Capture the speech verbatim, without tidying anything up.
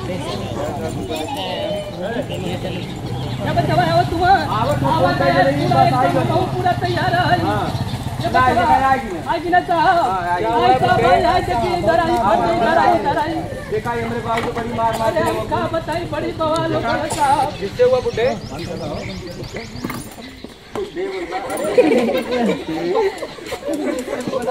क्या बच्चा है वो तुम आवत पूरा तैयार है आएगी ना साहब आई साहब आई देखिए इधर आई इधर आई इधर आई देखा ये मेरे बाबू को बड़ी मार मार क्या बताई बड़ी बवाल हो गया साहब किससे हुआ बुड्ढे